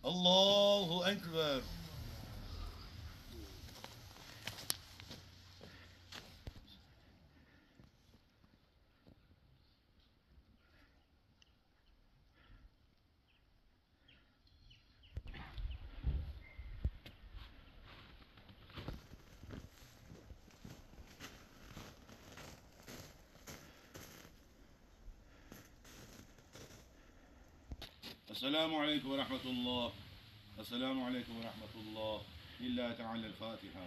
Allahu Ekber. Esselamu Aleyküm ve Rahmetullah. Esselamu Aleyküm ve Rahmetullah. Lillahi Teala'l Fatiha.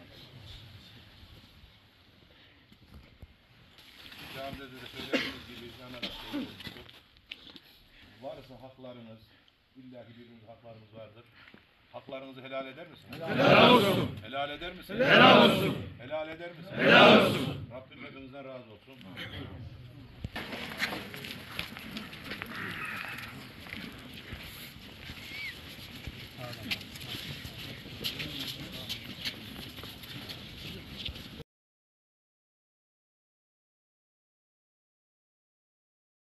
Camide de söylediğiniz gibi varsa haklarınız, illaki birbirimiz haklarımız vardır. Haklarınızı helal eder misiniz? Helal olsun. Helal eder misiniz? Helal olsun. Helal eder misiniz? Helal olsun. Rabbim hepinizden razı olsun.